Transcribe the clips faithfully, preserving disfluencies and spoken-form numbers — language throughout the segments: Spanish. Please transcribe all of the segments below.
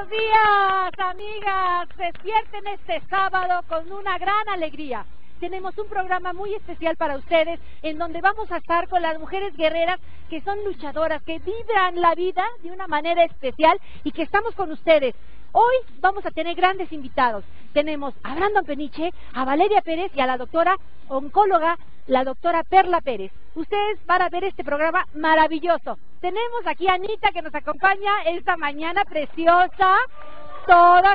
Buenos días, amigas. Despierten este sábado con una gran alegría. Tenemos un programa muy especial para ustedes en donde vamos a estar con las mujeres guerreras que son luchadoras, que vibran la vida de una manera especial y que estamos con ustedes. Hoy vamos a tener grandes invitados. Tenemos a Brandon Peniche, a Valeria Pérez y a la doctora oncóloga, la doctora Perla Pérez. Ustedes van a ver este programa maravilloso. Tenemos aquí a Anita que nos acompaña esta mañana preciosa. Todas.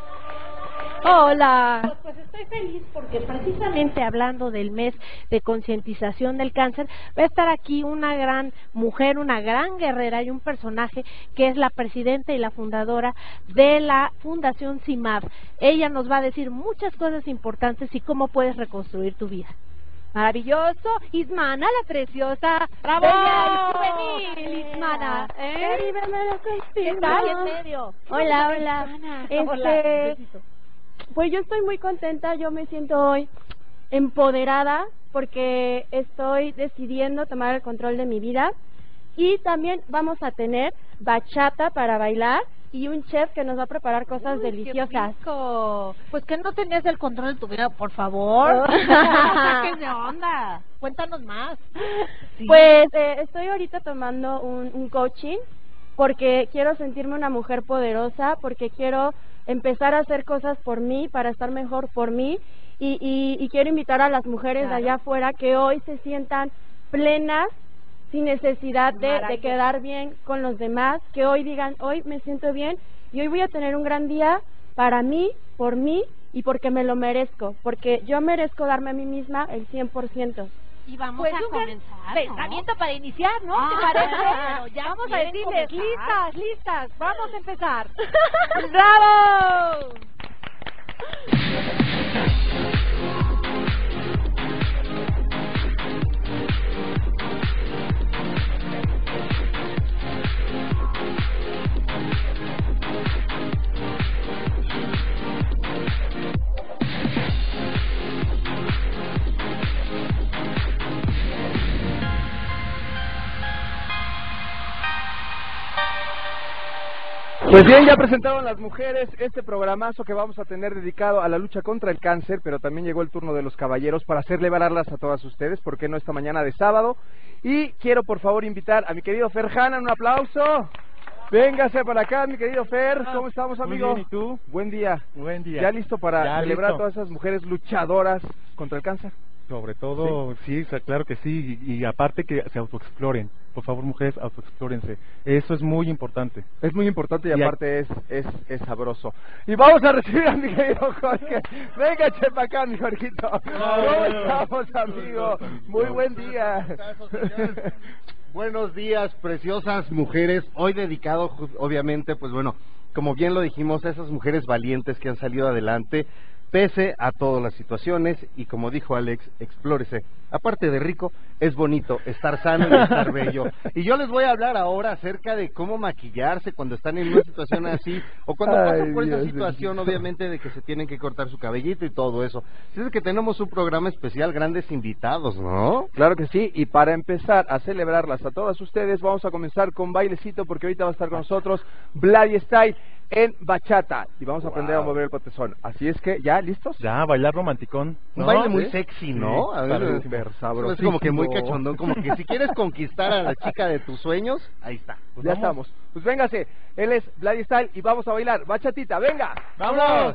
Hola. Pues estoy feliz porque precisamente hablando del mes de concientización del cáncer, va a estar aquí una gran mujer, una gran guerrera y un personaje que es la presidenta y la fundadora de la Fundación CIMAV. Ella nos va a decir muchas cosas importantes y cómo puedes reconstruir tu vida. Maravilloso. Ismana, la preciosa. ¡Bravo! Bella y juvenil, Ismana. ¿Eh? ¿Qué tal? En medio. Hola, hola. Este, Hola. Pues yo estoy muy contenta, yo me siento hoy empoderada porque estoy decidiendo tomar el control de mi vida y también vamos a tener bachata para bailar y un chef que nos va a preparar cosas Uy, deliciosas. Qué rico. Pues que no tenías el control de tu vida, por favor. ¿Qué de onda? Cuéntanos más. Sí. Pues eh, estoy ahorita tomando un, un coaching porque quiero sentirme una mujer poderosa, porque quiero empezar a hacer cosas por mí, para estar mejor por mí, y, y, y quiero invitar a las mujeres claro. de allá afuera que hoy se sientan plenas, sin necesidad de, de quedar bien con los demás, que hoy digan, hoy me siento bien, y hoy voy a tener un gran día para mí, por mí, y porque me lo merezco, porque yo merezco darme a mí misma el cien por ciento. Y vamos pues a un comenzar, pensamiento ¿no? para iniciar, ¿no? Ah, ¿Te parece? pero ya vamos a decirles, comenzar. listas, listas, vamos a empezar. ¡Bravo! Pues bien, ya presentaron las mujeres este programazo que vamos a tener dedicado a la lucha contra el cáncer, pero también llegó el turno de los caballeros para hacerle vararlas a todas ustedes, ¿por qué no esta mañana de sábado? Y quiero por favor invitar a mi querido Fer Hanna, un aplauso. Véngase para acá, mi querido Fer, ¿cómo estamos, amigo? Muy bien, ¿y tú? Buen día. Buen día. ¿Ya listo para ya celebrar listo. a todas esas mujeres luchadoras contra el cáncer? Sobre todo, sí, sí claro que sí, y, y aparte que se autoexploren. Por favor, mujeres, autoexplórense. Eso es muy importante. Es muy importante y, y aparte es, es es sabroso. Y vamos a recibir a mi querido Jorge. Venga, che, para acá, mi Jorgito. ¿Cómo estamos, amigo? Muy buen día. Buenos días, preciosas mujeres. Hoy dedicado, obviamente, pues bueno, como bien lo dijimos, a esas mujeres valientes que han salido adelante, pese a todas las situaciones, y como dijo Alex, explórese. Aparte de rico, es bonito estar sano y estar bello. Y yo les voy a hablar ahora acerca de cómo maquillarse cuando están en una situación así, o cuando Ay, pasan por Dios esa situación, Dios. obviamente, de que se tienen que cortar su cabellito y todo eso. Así es que tenemos un programa especial, grandes invitados, ¿no? Claro que sí, y para empezar a celebrarlas a todas ustedes, vamos a comenzar con bailecito, porque ahorita va a estar con nosotros Vladi Style en bachata, y vamos a aprender wow. a mover el potezón. Así es que, ¿ya listos? Ya, bailar romanticón. Un ¿no? baile muy ¿Sí? sexy, ¿no? Sí, a ver, súper sabroso. Es como que muy cachondón, como que si quieres conquistar a la chica de tus sueños, ahí está. Pues ya vamos. estamos. Pues véngase, él es Vladi Style y vamos a bailar bachatita, venga. ¡Vamos!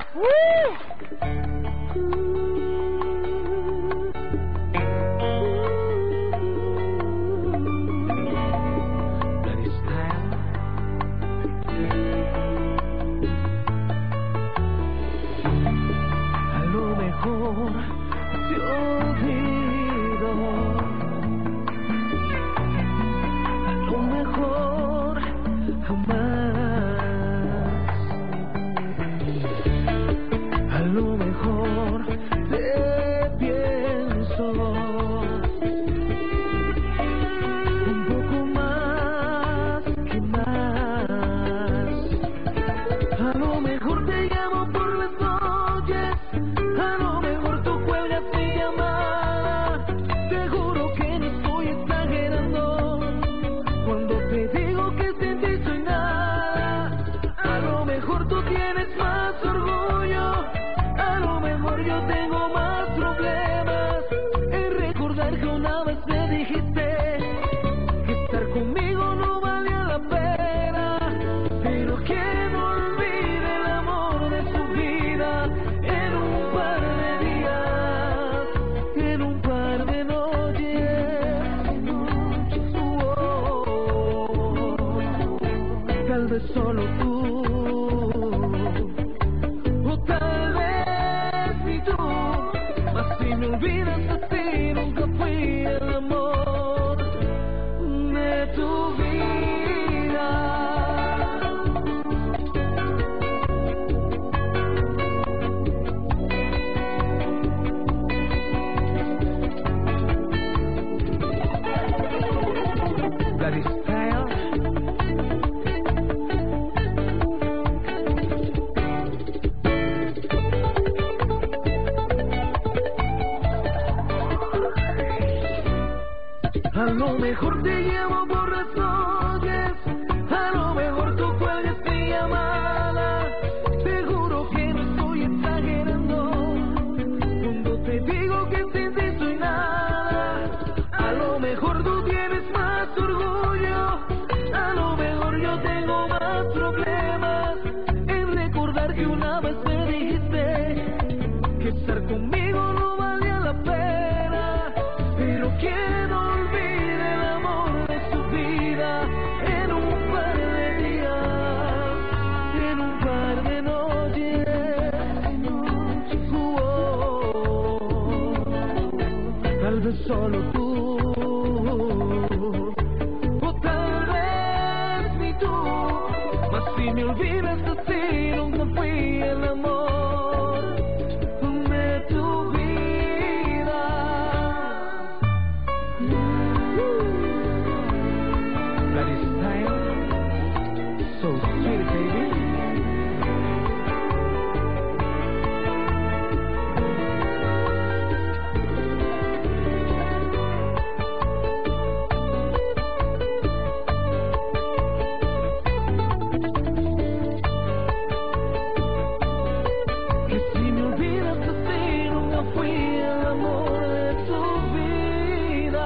vez solo tú, o tal vez ni tú, mas si me olvidas así nunca fui el amor de tu vida. Bloody style. A lo mejor te llamo por las noches, a lo mejor tú cuelgas mi llamada. Seguro que no estoy exagerando cuando te digo que sin ti soy nada. A lo mejor tú tienes más orgullo, a lo mejor yo tengo más problemas en recordar que una vez me dijiste que estar conmigo no valía la pena, pero quién olvida el amor de su vida en un par de días, en un par de noches. Oh, tal vez solo tú, o tal vez ni tú, mas si me olvidas así nunca fui el amor de tu vida. That is style, so sweet, baby. Que si me olvidas así nunca fui el amor de tu vida.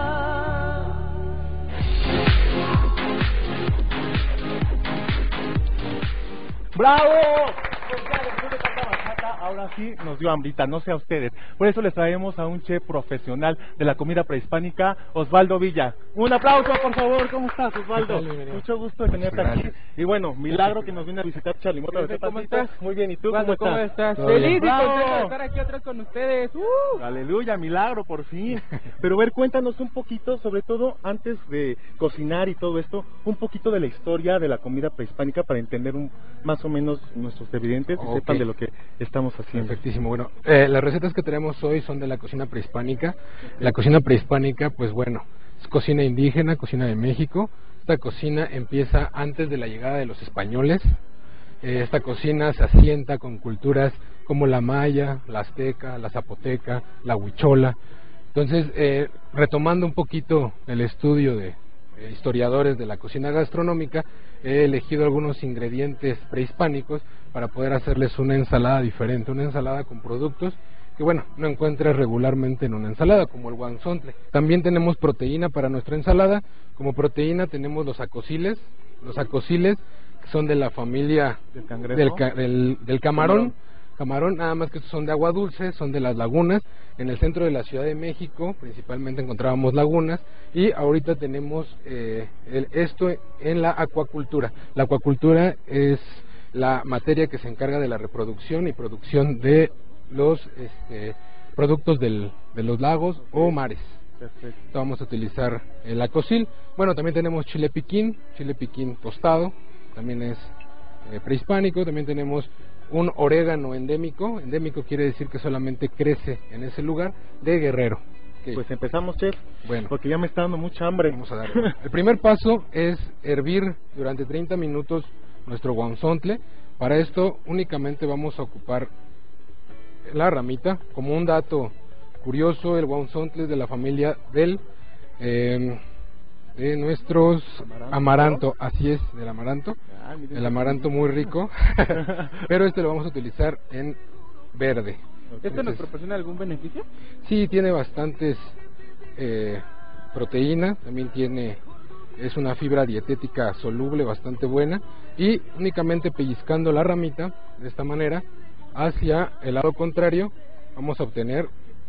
¡Bravo! Pues ya, después de tanta bachata, ahora sí nos dio hambrita, no sé a ustedes. Por eso les traemos a un chef profesional de la comida prehispánica, Osvaldo Villa. Un aplauso, por favor. ¿Cómo estás, Osvaldo? Mucho gusto de tenerte aquí. Y bueno, milagro que nos viene a visitar Charlie Mota. ¿Cómo estás? Muy bien, ¿y tú Osvaldo, cómo estás? ¿cómo estás? Feliz y ¡Bravo! contento de estar aquí otra vez con ustedes. ¡Uh! Aleluya, milagro, por fin. Pero a ver, cuéntanos un poquito, sobre todo antes de cocinar y todo esto, un poquito de la historia de la comida prehispánica para entender un, más o menos nuestros televidentes y Ok. sepan de lo que estamos haciendo. Perfectísimo. Bueno, eh, las recetas que tenemos hoy son de la cocina prehispánica. La cocina prehispánica, pues bueno, es cocina indígena, cocina de México. Esta cocina empieza antes de la llegada de los españoles. Eh, esta cocina se asienta con culturas como la maya, la azteca, la zapoteca, la huichola. Entonces, eh, retomando un poquito el estudio de eh, historiadores de la cocina gastronómica, he elegido algunos ingredientes prehispánicos para poder hacerles una ensalada diferente, una ensalada con productos que, bueno, no encuentras regularmente en una ensalada, como el guanzontle. También tenemos proteína para nuestra ensalada. Como proteína tenemos los acosiles, los acosiles que son de la familia ¿Del cangrejo? del, ca- del, del camarón, camarón, nada más que estos son de agua dulce, son de las lagunas. En el centro de la Ciudad de México principalmente encontrábamos lagunas, y ahorita tenemos eh, el, esto en la acuacultura. La acuacultura es la materia que se encarga de la reproducción y producción de los este, productos del, de los lagos o mares. Perfecto. Vamos a utilizar el acosil. Bueno, también tenemos chile piquín, chile piquín tostado, también es eh, prehispánico. También tenemos un orégano endémico. Endémico quiere decir que solamente crece en ese lugar, de Guerrero. Okay. Pues empezamos, chef, Bueno, porque ya me está dando mucha hambre. vamos a darle. El primer paso es hervir durante treinta minutos nuestro guanzontle. Para esto únicamente vamos a ocupar la ramita. Como un dato curioso, el guanzontle es de la familia del eh, de nuestros Amaranto. amaranto, así es, del amaranto. Ah, miren. El amaranto muy rico, pero este lo vamos a utilizar en verde. ¿Esto nos Entonces, proporciona algún beneficio? sí, tiene bastantes eh, proteína, también tiene, es una fibra dietética soluble bastante buena, y únicamente pellizcando la ramita de esta manera hacia el lado contrario vamos a obtener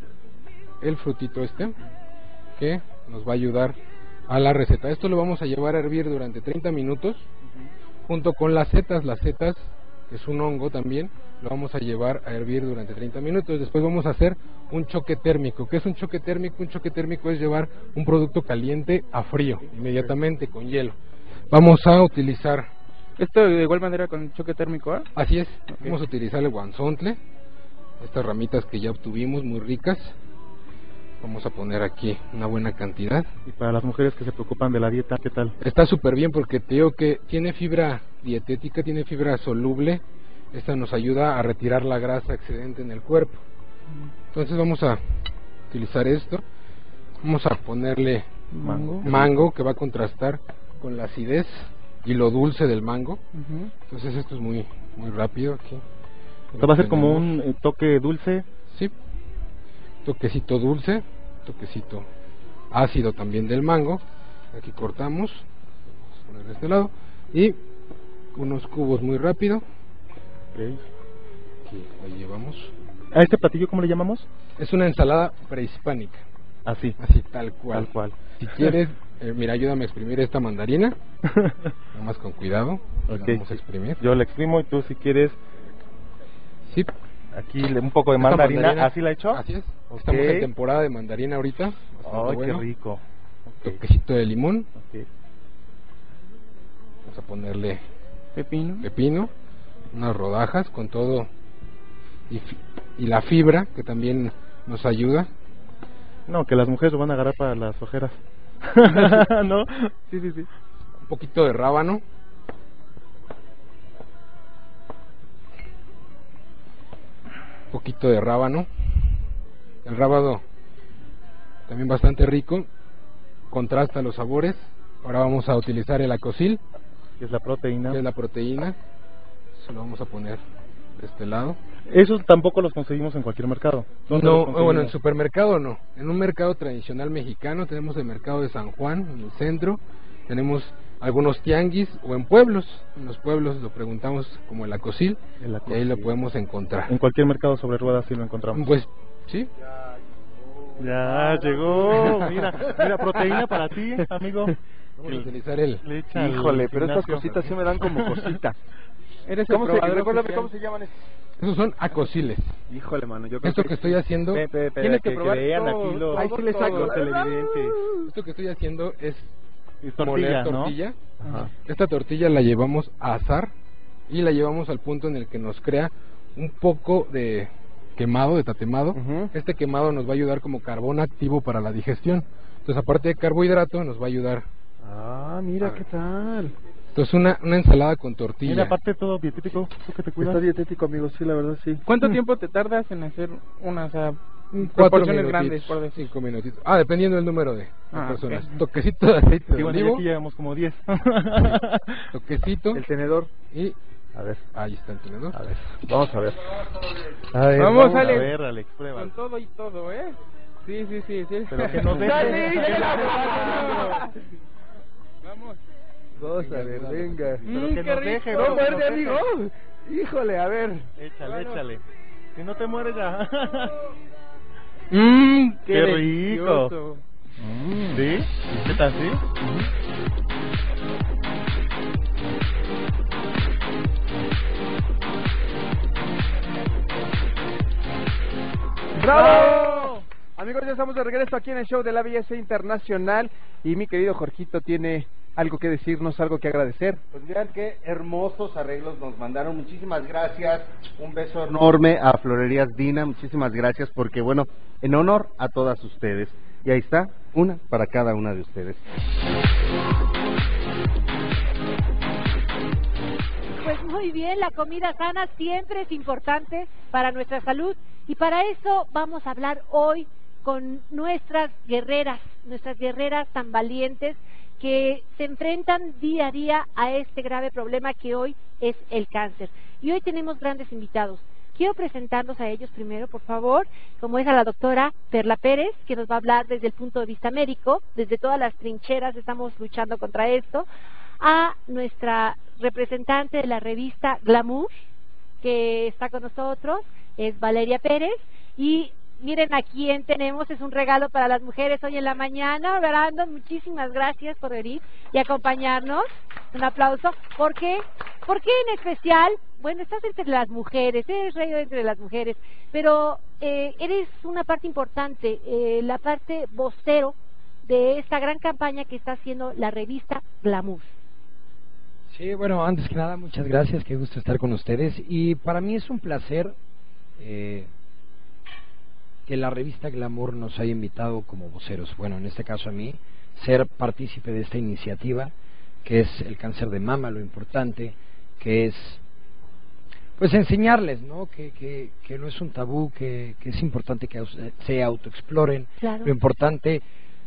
el frutito este que nos va a ayudar a la receta. Esto lo vamos a llevar a hervir durante treinta minutos. junto con las setas, las setas, que es un hongo también, lo vamos a llevar a hervir durante treinta minutos. Después vamos a hacer un choque térmico. ¿Qué es un choque térmico? Un choque térmico es llevar un producto caliente a frío, inmediatamente, con hielo. Vamos a utilizar... Esto de igual manera con choque térmico, ¿eh? Así es, Okay. Vamos a utilizar el guanzontle, estas ramitas que ya obtuvimos, muy ricas. Vamos a poner aquí una buena cantidad. Y para las mujeres que se preocupan de la dieta, ¿qué tal? Está súper bien porque te digo que tiene fibra dietética, tiene fibra soluble. Esta nos ayuda a retirar la grasa excedente en el cuerpo. Entonces vamos a utilizar esto. Vamos a ponerle Mango. mango que va a contrastar con la acidez y lo dulce del mango. Uh-huh. Entonces esto es muy muy rápido aquí. Esto va a ser como un eh, toque dulce. Sí, toquecito dulce, toquecito ácido también del mango. Aquí cortamos, vamos a poner de este lado, y unos cubos muy rápido. Okay. Aquí ahí llevamos. ¿A este platillo cómo le llamamos? Es una ensalada prehispánica, Así. así tal cual. Tal cual. Si quieres, eh, mira, ayúdame a exprimir esta mandarina, nada más con cuidado. La Ok. Vamos a exprimir. Yo la exprimo y tú, si quieres, Sí. aquí le- un poco de Esta mandarina. mandarina, ¿Así la he hecho? Así es. Ok. Estamos en temporada de mandarina ahorita. bastante Ay, bueno. qué rico. Ok. Toquecito de limón. Ok. Vamos a ponerle Pepino. pepino, unas rodajas con todo y, fi- y la fibra que también nos ayuda. No, que las mujeres lo van a agarrar para las ojeras. ¿No? Sí, sí, sí. Un poquito de rábano. Un poquito de rábano. El rábano también bastante rico, contrasta los sabores. Ahora vamos a utilizar el acosil, Que es la proteína. que es la proteína. Se lo vamos a poner de este lado. Esos tampoco los conseguimos en cualquier mercado. ¿Dónde No, los conseguimos? bueno, en supermercado no. En un mercado tradicional mexicano tenemos el mercado de San Juan, en el centro. Tenemos algunos tianguis o en pueblos. En los pueblos lo preguntamos como el acosil, El y acosil. ahí lo podemos encontrar. En cualquier mercado sobre ruedas sí lo encontramos. Pues sí, Ya llegó. Mira, mira, proteína para ti, amigo. vamos a utilizar el... Le echa al Híjole, pero estas gimnasio. cositas sí me dan como cositas. Eres ¿Cómo el se, probador recuérdame oficial. cómo se llaman estos? Esos son acosiles. Híjole, mano, yo creo Esto que estoy haciendo, Pe- pe- pe- Tienes que que, probar vean todo, aquí los, Ay, sí le los saco. televidentes. esto que estoy haciendo es Y moler tortilla, ¿no? tortilla. Ajá. Esta tortilla la llevamos a asar y la llevamos al punto en el que nos crea un poco de quemado, de tatemado. Ujú. Este quemado nos va a ayudar como carbón activo para la digestión. Entonces, aparte de carbohidrato, nos va a ayudar. Ah, mira qué tal. Entonces, una, una ensalada con tortilla. Mira, aparte todo dietético, tú que te cuidas. Está dietético, amigo, sí, la verdad, sí. ¿Cuánto tiempo te tardas en hacer una, o sea, Cuatro proporciones minutitos, grandes, por decir? cinco minutitos. Ah, dependiendo del número de, de Ah, personas. ok. Toquecito de aceite Sí, de bueno, ya olivo, aquí llevamos como diez. toquecito El tenedor. y A ver, ahí está el tenedor. a ver, vamos a ver. A ver, Vamos, A Alex. ver, Alex, prueba. Con todo y todo, ¿eh? Sí, sí, sí, sí. Pero que nos deje. Dale, que nos deje. Vamos. Vamos a ver, venga. Pero Mm, que qué nos rico. deje, No pero que muerde, nos deje. amigo. Híjole, a ver. Échale, Bueno. échale. Si no te mueres ya. Mmm, Qué rico. ¿Sí? ¿Qué tal, sí? ¡Bravo! Amigos, ya estamos de regreso aquí en el show de la B S Internacional y mi querido Jorgito tiene algo que decirnos, algo que agradecer. Pues vean qué hermosos arreglos nos mandaron. Muchísimas gracias. Un beso enorme a Florerías Dina. Muchísimas gracias porque, bueno, en honor a todas ustedes. Y ahí está, una para cada una de ustedes. Pues muy bien, la comida sana siempre es importante para nuestra salud y para eso vamos a hablar hoy con nuestras guerreras, nuestras guerreras tan valientes que se enfrentan día a día a este grave problema que hoy es el cáncer. Y hoy tenemos grandes invitados. Quiero presentarlos a ellos primero, por favor, como es a la doctora Perla Pérez, que nos va a hablar desde el punto de vista médico, desde todas las trincheras estamos luchando contra esto, a nuestra representante de la revista Glamour, que está con nosotros, es Valeria Pérez, y miren a quién tenemos, es un regalo para las mujeres hoy en la mañana. Brandon, muchísimas gracias por venir y acompañarnos. Un aplauso. ¿Por qué? ¿Por qué en especial? Bueno, estás entre las mujeres, eres rey entre las mujeres, pero eh, eres una parte importante, eh, la parte vocero de esta gran campaña que está haciendo la revista Glamour. Sí, bueno, antes que nada, muchas gracias, qué gusto estar con ustedes. Y para mí es un placer eh, que la revista Glamour nos haya invitado como voceros, bueno, en este caso a mí, ser partícipe de esta iniciativa, que es el cáncer de mama, lo importante, que es, pues, enseñarles, ¿no?, que, que, que no es un tabú, que, que es importante que se autoexploren, claro. Lo importante,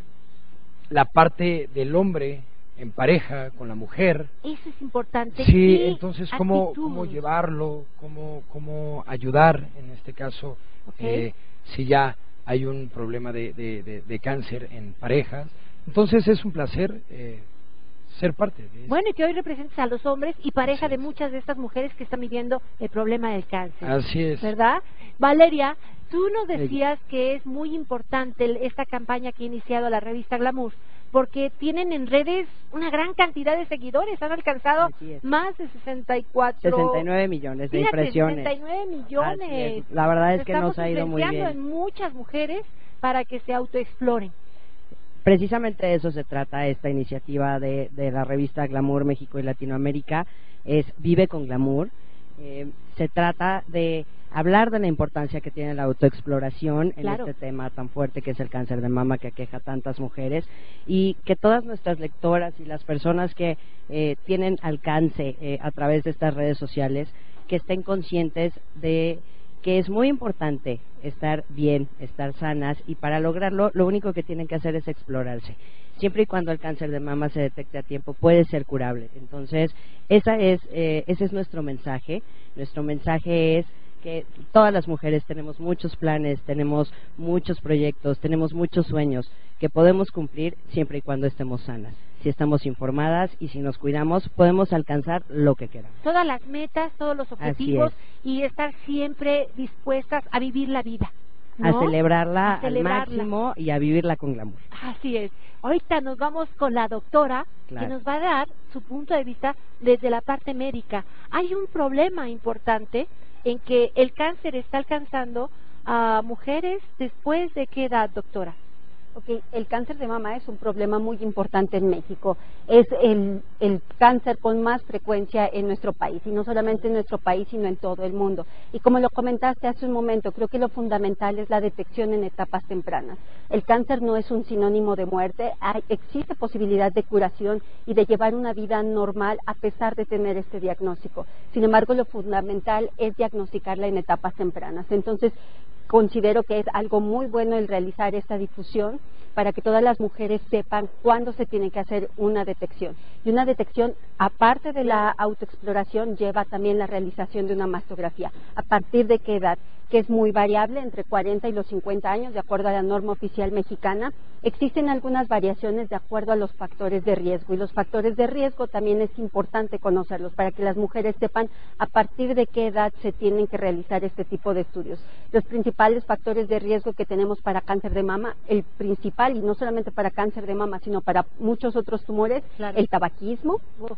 la parte del hombre en pareja con la mujer. Eso es importante. Sí, entonces cómo, cómo llevarlo, cómo, cómo ayudar, en este caso, okay. eh, si ya hay un problema de, de, de, de cáncer en parejas. Entonces es un placer eh, ser parte de eso. Bueno, y que hoy representes a los hombres y pareja de muchas de estas mujeres que están viviendo el problema del cáncer. Así es. ¿Verdad? Valeria, tú nos decías que es muy importante esta campaña que ha iniciado la revista Glamour, porque tienen en redes una gran cantidad de seguidores, han alcanzado más de sesenta y cuatro... sesenta y nueve millones de Fíjate, impresiones. sesenta y nueve millones. La verdad es que Estamos nos ha ido muy bien. en muchas mujeres para que se autoexploren. Precisamente de eso se trata esta iniciativa de, de la revista Glamour México y Latinoamérica, es Vive con Glamour. Eh, se trata de hablar de la importancia que tiene la autoexploración en claro. este tema tan fuerte que es el cáncer de mama que aqueja a tantas mujeres, y que todas nuestras lectoras y las personas que eh, tienen alcance eh, a través de estas redes sociales, que estén conscientes de que es muy importante estar bien, estar sanas, y para lograrlo lo único que tienen que hacer es explorarse. Siempre y cuando el cáncer de mama se detecte a tiempo, puede ser curable. Entonces, esa es, eh, ese es nuestro mensaje. Nuestro mensaje es que todas las mujeres tenemos muchos planes, tenemos muchos proyectos, tenemos muchos sueños que podemos cumplir siempre y cuando estemos sanas. Si estamos informadas y si nos cuidamos, podemos alcanzar lo que queramos. Todas las metas, todos los objetivos, y estar siempre dispuestas a vivir la vida, ¿no? A celebrarla, a celebrarla al máximo y a vivirla con glamour. Así es. Ahorita nos vamos con la doctora, claro. que nos va a dar su punto de vista desde la parte médica. Hay un problema importante en que el cáncer está alcanzando a mujeres después de qué edad, doctora. Okay, el cáncer de mama es un problema muy importante en México. Es el, el cáncer con más frecuencia en nuestro país, y no solamente en nuestro país, sino en todo el mundo. Y como lo comentaste hace un momento, creo que lo fundamental es la detección en etapas tempranas. El cáncer no es un sinónimo de muerte, hay, existe posibilidad de curación y de llevar una vida normal a pesar de tener este diagnóstico. Sin embargo, lo fundamental es diagnosticarla en etapas tempranas. Entonces, considero que es algo muy bueno el realizar esta difusión para que todas las mujeres sepan cuándo se tiene que hacer una detección. Y una detección, aparte de la autoexploración, lleva también la realización de una mastografía. ¿A partir de qué edad? Que es muy variable, entre cuarenta y los cincuenta años, de acuerdo a la norma oficial mexicana. Existen algunas variaciones de acuerdo a los factores de riesgo, y los factores de riesgo también es importante conocerlos para que las mujeres sepan a partir de qué edad se tienen que realizar este tipo de estudios. Los principales factores de riesgo que tenemos para cáncer de mama, el principal, y no solamente para cáncer de mama, sino para muchos otros tumores, claro. El tabaquismo, Uf,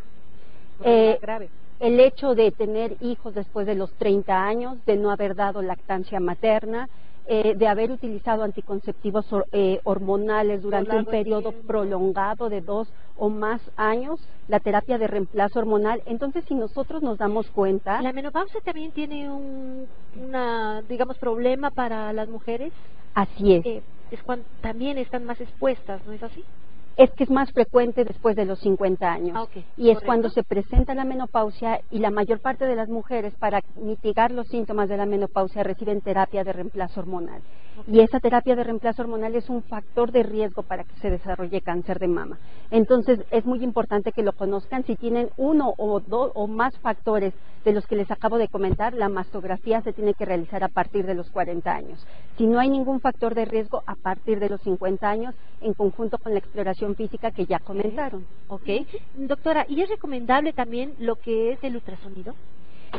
eh, grave. El hecho de tener hijos después de los treinta años, de no haber dado lactancia materna, eh, de haber utilizado anticonceptivos eh, hormonales durante un periodo prolongado de dos o más años, la terapia de reemplazo hormonal. Entonces, si nosotros nos damos cuenta... ¿La menopausia también tiene un una, digamos, problema para las mujeres? Así es. Eh, es cuando también están más expuestas, ¿no es así? Es que es más frecuente después de los cincuenta años. Ah, okay. Y es Correcto. Cuando se presenta la menopausia, y la mayor parte de las mujeres, para mitigar los síntomas de la menopausia, reciben terapia de reemplazo hormonal. Okay. Y esa terapia de reemplazo hormonal es un factor de riesgo para que se desarrolle cáncer de mama. Entonces, es muy importante que lo conozcan. Si tienen uno o dos o más factores de los que les acabo de comentar, la mastografía se tiene que realizar a partir de los cuarenta años. Si no hay ningún factor de riesgo, a partir de los cincuenta años, en conjunto con la exploración física que ya comentaron. ¿Ok? Doctora, ¿y es recomendable también lo que es el ultrasonido?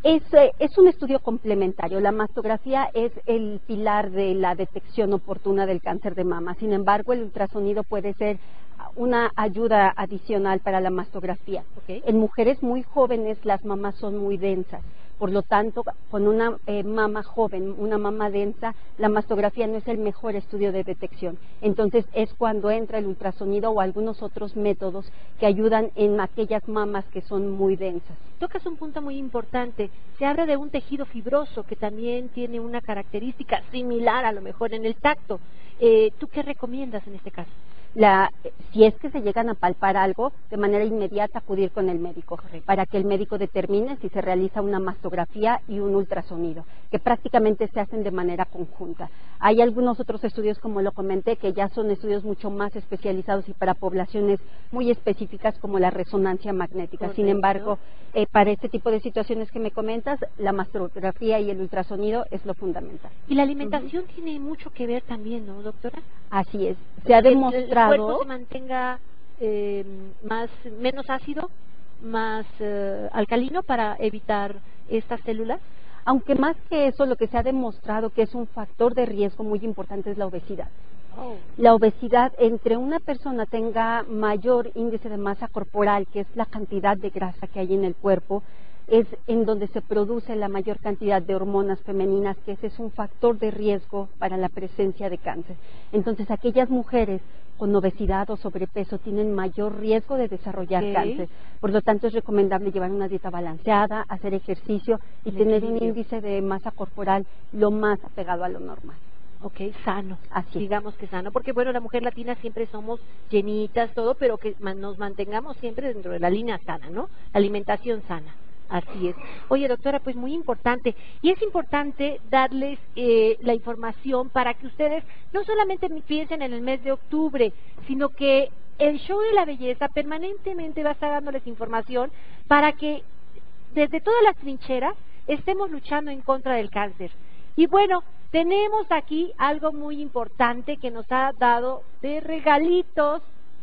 Es, eh, es un estudio complementario. La mastografía es el pilar de la detección oportuna del cáncer de mama. Sin embargo, el ultrasonido puede ser una ayuda adicional para la mastografía. Okay. En mujeres muy jóvenes las mamas son muy densas. Por lo tanto, con una eh, mama joven, una mama densa, la mastografía no es el mejor estudio de detección. Entonces es cuando entra el ultrasonido o algunos otros métodos que ayudan en aquellas mamas que son muy densas. Tocas un punto muy importante. Se habla de un tejido fibroso que también tiene una característica similar a lo mejor en el tacto. Eh, ¿Tú qué recomiendas en este caso? La, si es que se llegan a palpar algo, de manera inmediata acudir con el médico. Correcto. Para que el médico determine si se realiza una mastografía y un ultrasonido, que prácticamente se hacen de manera conjunta. Hay algunos otros estudios, como lo comenté, que ya son estudios mucho más especializados y para poblaciones muy específicas como la resonancia magnética. Correcto. Sin embargo, eh, para este tipo de situaciones que me comentas, la mastografía y el ultrasonido es lo fundamental. Y la alimentación uh-huh. tiene mucho que ver también, ¿no, doctora? Así es. Se ha demostrado... El cuerpo se mantenga eh, más menos ácido, más eh, alcalino para evitar estas células. Aunque más que eso, lo que se ha demostrado que es un factor de riesgo muy importante es la obesidad. Oh. La obesidad, entre una persona tenga mayor índice de masa corporal, que es la cantidad de grasa que hay en el cuerpo, es en donde se produce la mayor cantidad de hormonas femeninas, que ese es un factor de riesgo para la presencia de cáncer. Entonces, aquellas mujeres con obesidad o sobrepeso tienen mayor riesgo de desarrollar okay. cáncer. Por lo tanto, es recomendable llevar una dieta balanceada, hacer ejercicio y El tener equilibrio. un índice de masa corporal lo más apegado a lo normal. Ok, sano, así digamos que sano, porque bueno, la mujer latina siempre somos llenitas, todo, pero que nos mantengamos siempre dentro de la línea sana, ¿no? Alimentación sana. Así es. Oye, doctora, pues muy importante. Y es importante darles eh, la información para que ustedes no solamente piensen en el mes de octubre, sino que el show de la belleza permanentemente va a estar dándoles información para que desde todas las trincheras estemos luchando en contra del cáncer. Y bueno, tenemos aquí algo muy importante que nos ha dado de regalitos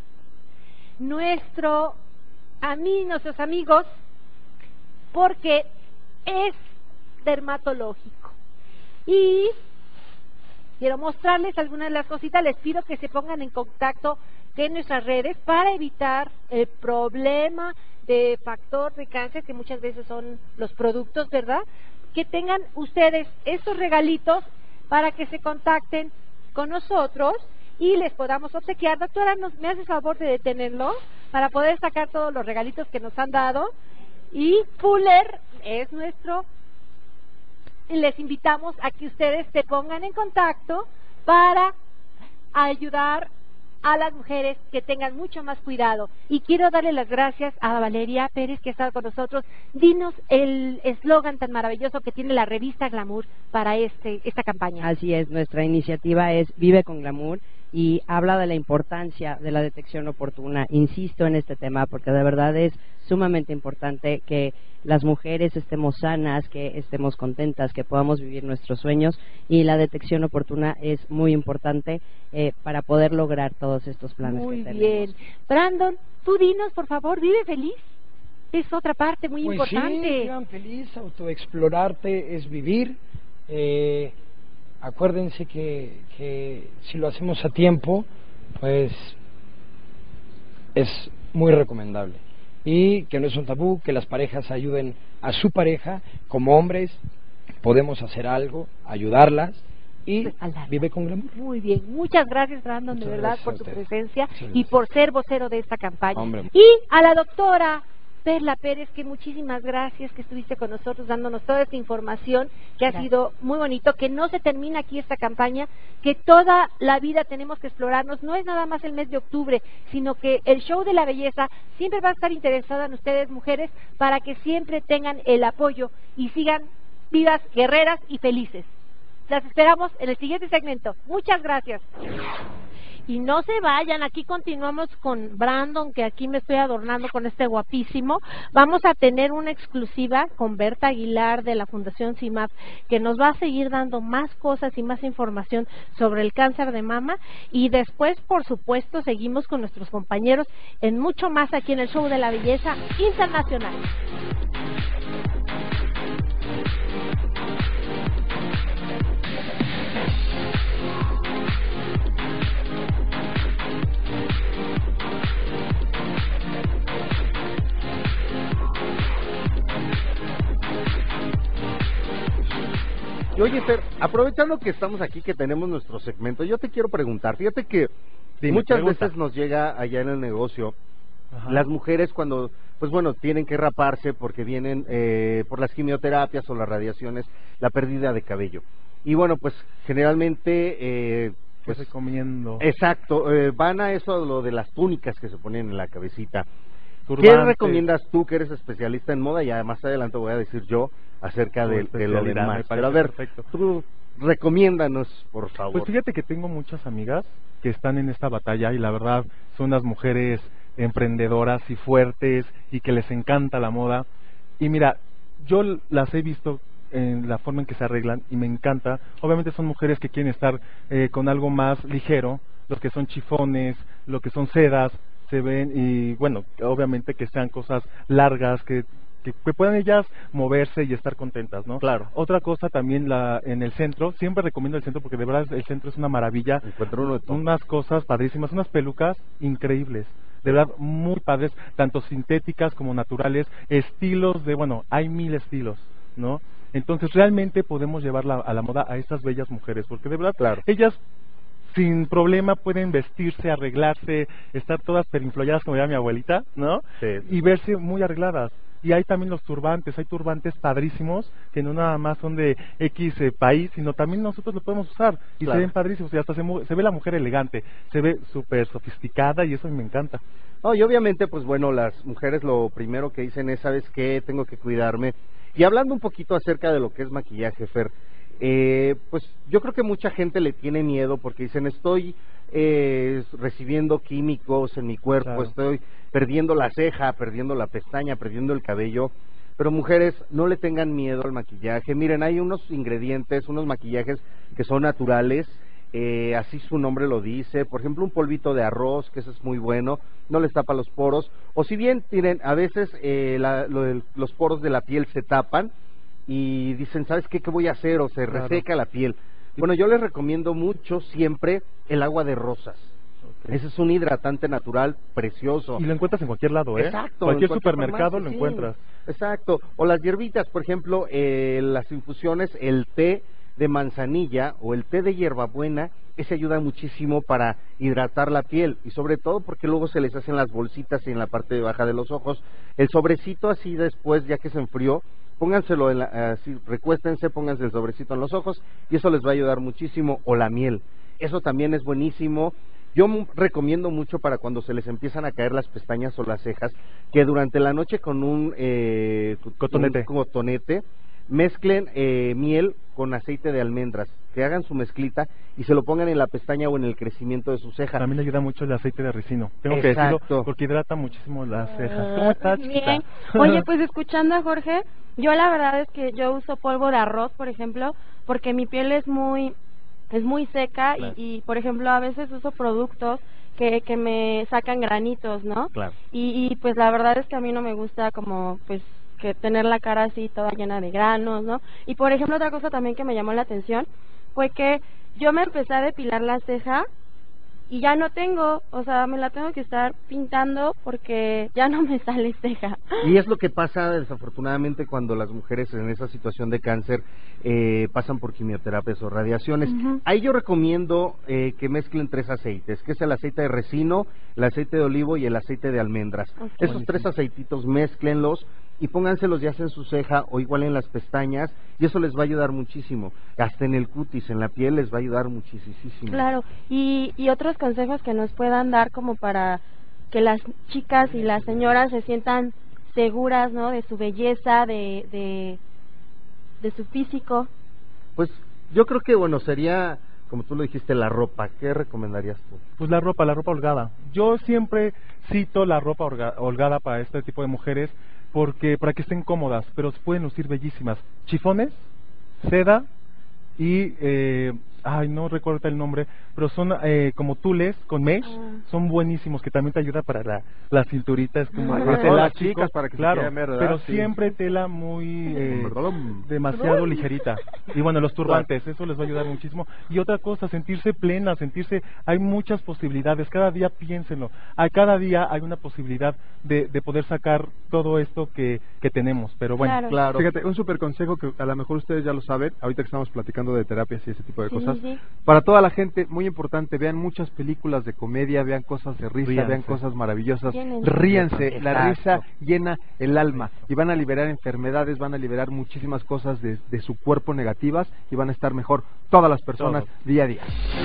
nuestro a mí, nuestros amigos, porque es dermatológico. Y quiero mostrarles algunas de las cositas. Les pido que se pongan en contacto en nuestras redes para evitar el problema de factor de cáncer, que muchas veces son los productos, ¿verdad? Que tengan ustedes estos regalitos para que se contacten con nosotros y les podamos obsequiar. Doctora, ¿nos, ¿me haces favor de detenerlo para poder sacar todos los regalitos que nos han dado? Y Fuller es nuestro, y les invitamos a que ustedes se pongan en contacto para ayudar a las mujeres que tengan mucho más cuidado. Y quiero darle las gracias a Valeria Pérez, que ha estado con nosotros. Dinos el eslogan tan maravilloso que tiene la revista Glamour para este esta campaña. Así es, nuestra iniciativa es Vive con Glamour y habla de la importancia de la detección oportuna. Insisto en este tema porque de verdad es sumamente importante que las mujeres estemos sanas, que estemos contentas, que podamos vivir nuestros sueños, y la detección oportuna es muy importante eh, para poder lograr todos estos planes muy que tenemos. Muy bien. Brandon, tú dinos, por favor, vive feliz. Es otra parte muy pues importante. Sí, vivan feliz, autoexplorarte es vivir. Eh, acuérdense que, que si lo hacemos a tiempo, pues es muy recomendable. Y que no es un tabú, que las parejas ayuden a su pareja. Como hombres podemos hacer algo, ayudarlas, y vive con glamour. Muy bien, muchas gracias, Brandon, muchas de verdad, por tu ustedes. presencia y por ser vocero de esta campaña. Hombre. Y a la doctora Perla Pérez, que muchísimas gracias que estuviste con nosotros dándonos toda esta información, que ha Gracias. sido muy bonito, que no se termina aquí esta campaña, que toda la vida tenemos que explorarnos. No es nada más el mes de octubre, sino que el show de la belleza siempre va a estar interesado en ustedes, mujeres, para que siempre tengan el apoyo y sigan vivas, guerreras y felices. Las esperamos en el siguiente segmento. Muchas gracias. Y no se vayan, aquí continuamos con Brandon, que aquí me estoy adornando con este guapísimo. Vamos a tener una exclusiva con Berta Aguilar de la Fundación C I M A P, que nos va a seguir dando más cosas y más información sobre el cáncer de mama. Y después, por supuesto, seguimos con nuestros compañeros en mucho más aquí en el Show de la Belleza Internacional. Y oye, Fer, aprovechando que estamos aquí, que tenemos nuestro segmento, yo te quiero preguntar, fíjate que Dime, muchas pregunta. veces nos llega allá en el negocio, Ajá. las mujeres cuando, pues bueno, tienen que raparse porque vienen eh, por las quimioterapias o las radiaciones, la pérdida de cabello. Y bueno, pues generalmente... Eh, Pues pues recomiendo. Exacto, eh, van a eso, lo de las túnicas que se ponen en la cabecita. Turbantes. ¿Qué recomiendas tú, que eres especialista en moda? Ya más adelante voy a decir yo acerca Tu de, de lo especialidad, me demás. parece Pero a ver, perfecto. tú recomiéndanos, por favor. Pues fíjate que tengo muchas amigas que están en esta batalla y la verdad son unas mujeres emprendedoras y fuertes y que les encanta la moda. Y mira, yo las he visto en la forma en que se arreglan y me encanta. Obviamente son mujeres que quieren estar eh, con algo más ligero, los que son chifones, lo que son sedas, se ven y bueno, obviamente que sean cosas largas, que, que, que puedan ellas moverse y estar contentas, ¿no? Claro. Otra cosa también la en el centro, siempre recomiendo el centro porque de verdad el centro es una maravilla. Encuentro uno de todo. Unas cosas padrísimas, unas pelucas increíbles. De verdad, muy padres, tanto sintéticas como naturales, estilos de, bueno, hay mil estilos, ¿no? Entonces realmente podemos llevarla a la moda a estas bellas mujeres, porque de verdad, claro, ellas sin problema pueden vestirse, arreglarse, estar todas perinfloyadas como era mi abuelita, ¿no? Sí. Y verse muy arregladas. Y hay también los turbantes, hay turbantes padrísimos que no nada más son de X eh, país, sino también nosotros lo podemos usar y Claro. se ven padrísimos y hasta se, se ve la mujer elegante, se ve súper sofisticada y eso me encanta. No, y obviamente, pues bueno, las mujeres lo primero que dicen es, ¿sabes qué? Tengo que cuidarme. Y hablando un poquito acerca de lo que es maquillaje, Fer, eh, pues yo creo que mucha gente le tiene miedo porque dicen, estoy eh, recibiendo químicos en mi cuerpo, Claro. estoy perdiendo la ceja, perdiendo la pestaña, perdiendo el cabello. Pero mujeres, no le tengan miedo al maquillaje. Miren, hay unos ingredientes, unos maquillajes que son naturales, eh, así su nombre lo dice. Por ejemplo, un polvito de arroz, que eso es muy bueno, no les tapa los poros. O si bien tienen, a veces eh, la, lo del- los poros de la piel se tapan y dicen, ¿sabes qué? ¿Qué voy a hacer? O se Claro. reseca la piel. Bueno, yo les recomiendo mucho siempre el agua de rosas. Ese es un hidratante natural precioso. Y lo encuentras en cualquier lado, ¿eh? Exacto. Cualquier en cualquier supermercado farmacia, lo sí. encuentras. Exacto. O las hierbitas, por ejemplo, eh, las infusiones, el té de manzanilla o el té de hierbabuena, ese ayuda muchísimo para hidratar la piel y sobre todo porque luego se les hacen las bolsitas en la parte de baja de los ojos. El sobrecito así después, ya que se enfrió, pónganselo, en la, así, recuéstense, pónganse el sobrecito en los ojos y eso les va a ayudar muchísimo. O la miel, eso también es buenísimo. Yo mu- recomiendo mucho para cuando se les empiezan a caer las pestañas o las cejas, que durante la noche con un, eh, Cotonete. un cotonete mezclen eh, miel con aceite de almendras, que hagan su mezclita y se lo pongan en la pestaña o en el crecimiento de su ceja. También ayuda mucho el aceite de ricino. Tengo Exacto. que decirlo porque hidrata muchísimo las cejas. ¿Cómo estás, chiquita? Bien. Oye, pues escuchando a Jorge, yo la verdad es que yo uso polvo de arroz, por ejemplo, porque mi piel es muy es muy seca Claro. y, y, por ejemplo, a veces uso productos que, que me sacan granitos, ¿no? Claro. Y, y pues la verdad es que a mí no me gusta como pues que tener la cara así toda llena de granos, ¿no? Y por ejemplo otra cosa también que me llamó la atención fue que yo me empecé a depilar la ceja y ya no tengo, o sea, me la tengo que estar pintando porque ya no me sale ceja. Y es lo que pasa desafortunadamente cuando las mujeres en esa situación de cáncer eh, pasan por quimioterapias o radiaciones. Ujú. Ahí yo recomiendo eh, que mezclen tres aceites, que es el aceite de resino, el aceite de olivo y el aceite de almendras. Ok. Esos tres aceititos mézclenlos y pónganselos ya sea en su ceja o igual en las pestañas y eso les va a ayudar muchísimo. Hasta en el cutis, en la piel les va a ayudar muchísimo. Claro, y, y otros consejos que nos puedan dar como para que las chicas y las señoras se sientan seguras, ¿no? De su belleza, de, de, de su físico. Pues yo creo que bueno, sería, como tú lo dijiste, la ropa. ¿Qué recomendarías tú? Pues la ropa, la ropa holgada. Yo siempre cito la ropa holga- holgada para este tipo de mujeres porque para que estén cómodas, pero se pueden lucir bellísimas. Chifones, seda y eh, ay, no recuerdo el nombre, pero son eh, como tules con mesh, Ah. son buenísimos, que también te ayuda para la, la cinturita, es como Ah, es para todas las elástico, chicas, para que se claro, quieran ver, ¿verdad? pero Sí. siempre tela muy eh, ¿Verdad? demasiado ligerita. Y bueno, los turbantes, eso les va a ayudar muchísimo. Y otra cosa, sentirse plena, sentirse, hay muchas posibilidades, cada día piénsenlo, a cada día hay una posibilidad de, de poder sacar todo esto que, que tenemos, pero bueno. Claro. Claro. Fíjate, un súper consejo que a lo mejor ustedes ya lo saben, ahorita que estamos platicando de terapias y ese tipo de Sí, cosas. sí. Para toda la gente, muy importante, vean muchas películas de comedia, vean cosas de risa, Ríanse. vean cosas maravillosas. Llénense. Ríanse, la risa Exacto. llena el alma y van a liberar enfermedades, van a liberar muchísimas cosas de, de su cuerpo negativas y van a estar mejor todas las personas Todos. día a día.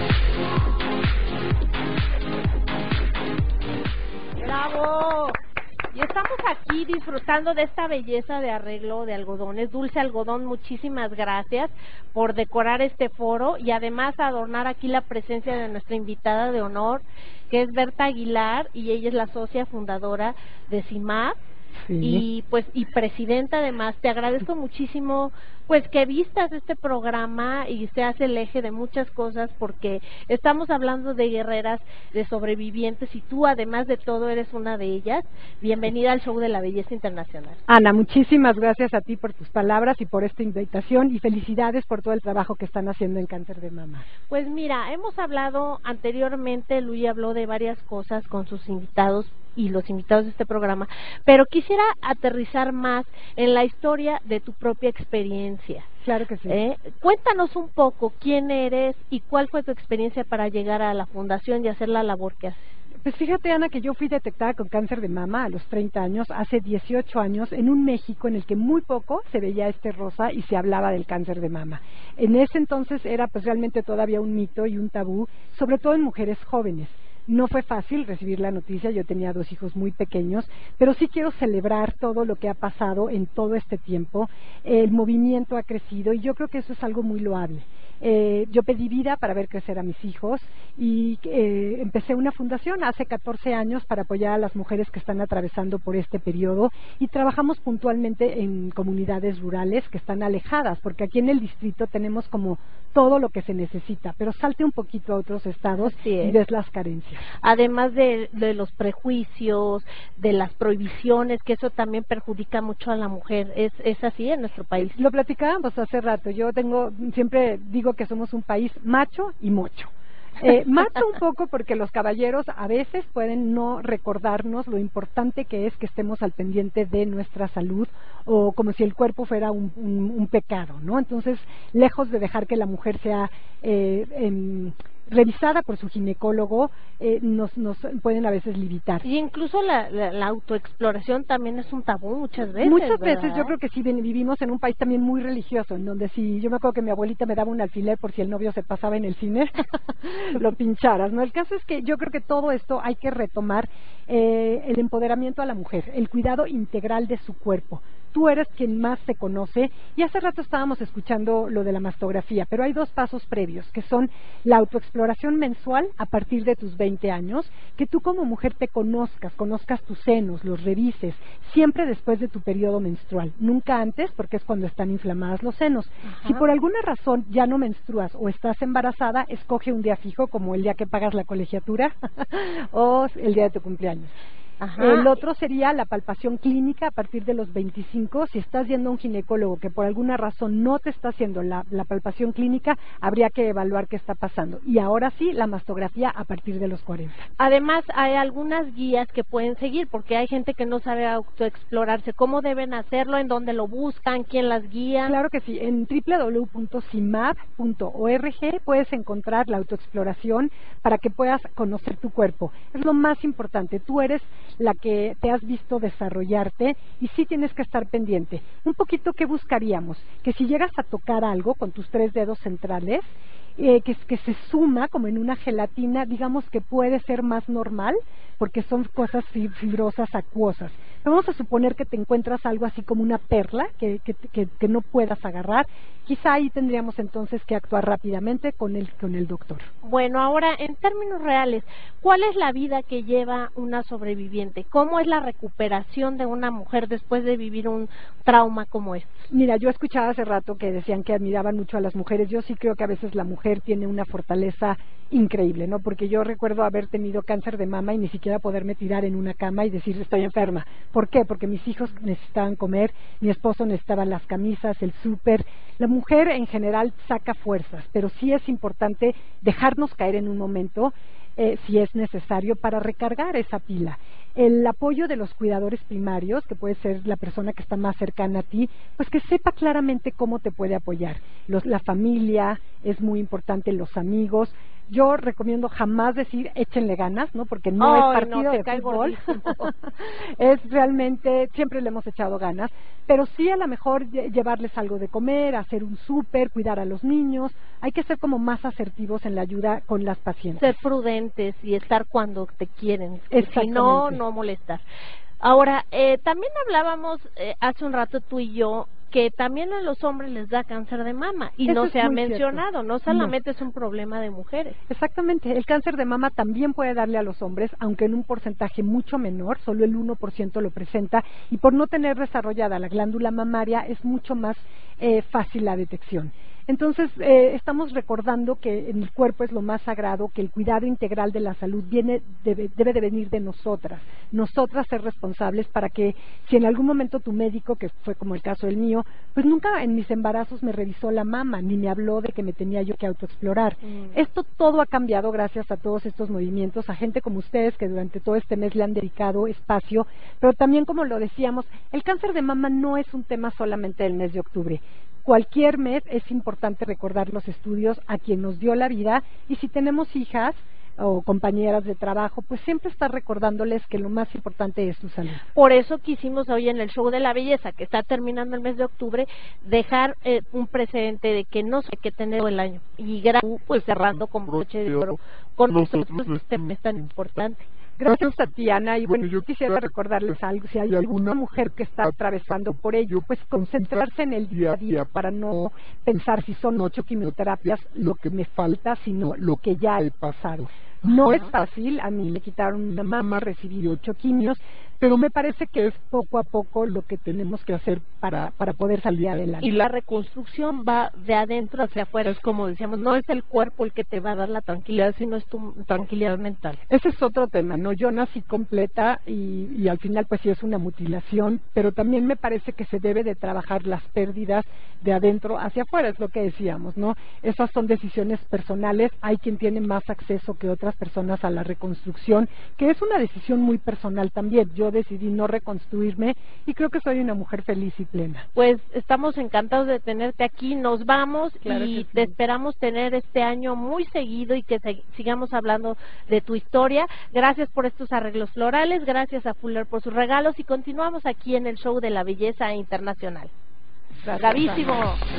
¡Bravo! Y estamos aquí disfrutando de esta belleza de arreglo de algodones. Dulce Algodón, muchísimas gracias por decorar este foro y además adornar aquí la presencia de nuestra invitada de honor, que es Berta Aguilar, y ella es la socia fundadora de CIMAP. Sí. Y pues y presidenta además. Te agradezco muchísimo pues que vistas este programa y seas el eje de muchas cosas, porque estamos hablando de guerreras, de sobrevivientes, y tú además de todo eres una de ellas. Bienvenida al Show de la Belleza Internacional. Ana, muchísimas gracias a ti por tus palabras y por esta invitación, y felicidades por todo el trabajo que están haciendo en cáncer de mama. Pues mira, hemos hablado anteriormente, Luis habló de varias cosas con sus invitados y los invitados de este programa, pero quisiera aterrizar más en la historia de tu propia experiencia. Claro que sí. ¿Eh? Cuéntanos un poco quién eres y cuál fue tu experiencia para llegar a la fundación y hacer la labor que haces. Pues fíjate, Ana, que yo fui detectada con cáncer de mama a los treinta años, hace dieciocho años, en un México en el que muy poco se veía este rosa y se hablaba del cáncer de mama. En ese entonces era pues realmente todavía un mito y un tabú, sobre todo en mujeres jóvenes. No fue fácil recibir la noticia, yo tenía dos hijos muy pequeños, pero sí quiero celebrar todo lo que ha pasado en todo este tiempo. El movimiento ha crecido y yo creo que eso es algo muy loable. Eh, yo pedí vida para ver crecer a mis hijos y eh, empecé una fundación hace catorce años para apoyar a las mujeres que están atravesando por este periodo, y trabajamos puntualmente en comunidades rurales que están alejadas, porque aquí en el distrito tenemos como todo lo que se necesita, pero salte un poquito a otros estados y ves las carencias. Además de, de los prejuicios, de las prohibiciones, que eso también perjudica mucho a la mujer. ¿Es, es así en nuestro país? Lo platicábamos hace rato. Yo tengo, siempre digo que somos un país macho y mocho. Eh, macho un poco porque los caballeros a veces pueden no recordarnos lo importante que es que estemos al pendiente de nuestra salud, o como si el cuerpo fuera un, un, un pecado, ¿no? Entonces, lejos de dejar que la mujer sea eh, eh, revisada por su ginecólogo, eh, nos, nos pueden a veces limitar. Y incluso la, la, la autoexploración también es un tabú muchas veces. Muchas ¿verdad? veces yo creo que sí vivimos en un país también muy religioso, en donde si yo me acuerdo que mi abuelita me daba un alfiler por si el novio se pasaba en el cine, lo pincharas, ¿no? El caso es que yo creo que todo esto hay que retomar eh, el empoderamiento a la mujer, el cuidado integral de su cuerpo. Tú eres quien más se conoce, y hace rato estábamos escuchando lo de la mastografía, pero hay dos pasos previos, que son la autoexploración mensual a partir de tus veinte años, que tú como mujer te conozcas, conozcas tus senos, los revises, siempre después de tu periodo menstrual, nunca antes, porque es cuando están inflamadas los senos. Ajá. Si por alguna razón ya no menstruas o estás embarazada, escoge un día fijo, como el día que pagas la colegiatura o el día de tu cumpleaños. Ajá. El otro sería la palpación clínica a partir de los veinticinco. Si estás yendo a un ginecólogo que por alguna razón no te está haciendo la, la palpación clínica, habría que evaluar qué está pasando. Y ahora sí, la mastografía a partir de los cuarenta. Además, hay algunas guías que pueden seguir, porque hay gente que no sabe autoexplorarse. ¿Cómo deben hacerlo? ¿En dónde lo buscan? ¿Quién las guía? Claro que sí. En doble u doble u doble u punto cimap punto org puedes encontrar la autoexploración para que puedas conocer tu cuerpo. Es lo más importante. Tú eres la que te has visto desarrollarte y sí tienes que estar pendiente. Un poquito, ¿qué buscaríamos? Que si llegas a tocar algo con tus tres dedos centrales, eh, que, que se suma como en una gelatina, digamos que puede ser más normal, porque son cosas fibrosas acuosas. vamos a suponer que te encuentras algo así como una perla que, que, que, que no puedas agarrar, quizá ahí tendríamos entonces que actuar rápidamente con el, con el doctor. Bueno, ahora en términos reales, ¿cuál es la vida que lleva una sobreviviente? ¿Cómo es la recuperación de una mujer después de vivir un trauma como este? Mira, yo escuchaba hace rato que decían que admiraban mucho a las mujeres. Yo sí creo que a veces la mujer tiene una fortaleza increíble, ¿no? Porque yo recuerdo haber tenido cáncer de mama y ni siquiera poderme tirar en una cama y decir estoy enferma. ¿Por qué? Porque mis hijos necesitaban comer, mi esposo necesitaba las camisas, el súper. La mujer en general saca fuerzas, pero sí es importante dejarnos caer en un momento, eh, si es necesario, para recargar esa pila. El apoyo de los cuidadores primarios, que puede ser la persona que está más cercana a ti, pues que sepa claramente cómo te puede apoyar. Los, la familia es muy importante, los amigos. Yo recomiendo jamás decir échenle ganas, ¿no? Porque no Ay, es partido no, te de cae fútbol. Es realmente, siempre le hemos echado ganas, pero sí a lo mejor llevarles algo de comer, hacer un súper, cuidar a los niños. Hay que ser como más asertivos en la ayuda con las pacientes. Ser prudentes y estar cuando te quieren. Si no, no molestar. Ahora, eh, también hablábamos eh, hace un rato tú y yo que también a los hombres les da cáncer de mama y Eso no es se ha muy mencionado, cierto. no solamente no. Es un problema de mujeres. Exactamente, el cáncer de mama también puede darle a los hombres, aunque en un porcentaje mucho menor, solo el uno por ciento lo presenta, y por no tener desarrollada la glándula mamaria es mucho más eh, fácil la detección. Entonces, eh, estamos recordando que en el cuerpo es lo más sagrado, que el cuidado integral de la salud viene debe, debe de venir de nosotras, nosotras ser responsables para que si en algún momento tu médico, que fue como el caso del mío, pues nunca en mis embarazos me revisó la mama, ni me habló de que me tenía yo que autoexplorar. Mm. Esto todo ha cambiado gracias a todos estos movimientos, a gente como ustedes que durante todo este mes le han dedicado espacio, pero también como lo decíamos, el cáncer de mama no es un tema solamente del mes de octubre. Cualquier mes es importante recordar los estudios a quien nos dio la vida, y si tenemos hijas o compañeras de trabajo, pues siempre estar recordándoles que lo más importante es su salud. Por eso quisimos hoy en el Show de la Belleza, que está terminando el mes de octubre, dejar eh, un precedente de que no sé qué tener todo el año. Y gracias, pues cerrando con broche de oro con nosotros este mes tan importante. Gracias, Tatiana. Y bueno, yo quisiera recordarles algo. Si hay alguna mujer que está atravesando por ello, pues concentrarse en el día a día para no pensar si son ocho quimioterapias lo que me falta, sino lo que ya he pasado. No es fácil, a mí me quitaron una mama, recibí ocho quimios, pero me parece que es poco a poco lo que tenemos que hacer para, para poder salir adelante. Y la reconstrucción va de adentro hacia afuera, es como decíamos, no es el cuerpo el que te va a dar la tranquilidad, sino es tu tranquilidad mental. Ese es otro tema, ¿no? Yo nací completa y, y al final pues sí es una mutilación, pero también me parece que se debe de trabajar las pérdidas de adentro hacia afuera, es lo que decíamos, ¿no? Esas son decisiones personales, hay quien tiene más acceso que otras personas a la reconstrucción, que es una decisión muy personal también. Yo decidí no reconstruirme y creo que soy una mujer feliz y plena. Pues estamos encantados de tenerte aquí, nos vamos claro y sí. te esperamos tener este año muy seguido y que se, sigamos hablando de tu historia. Gracias por estos arreglos florales, gracias a Fuller por sus regalos y continuamos aquí en el Show de la Belleza Internacional. Bravísimo.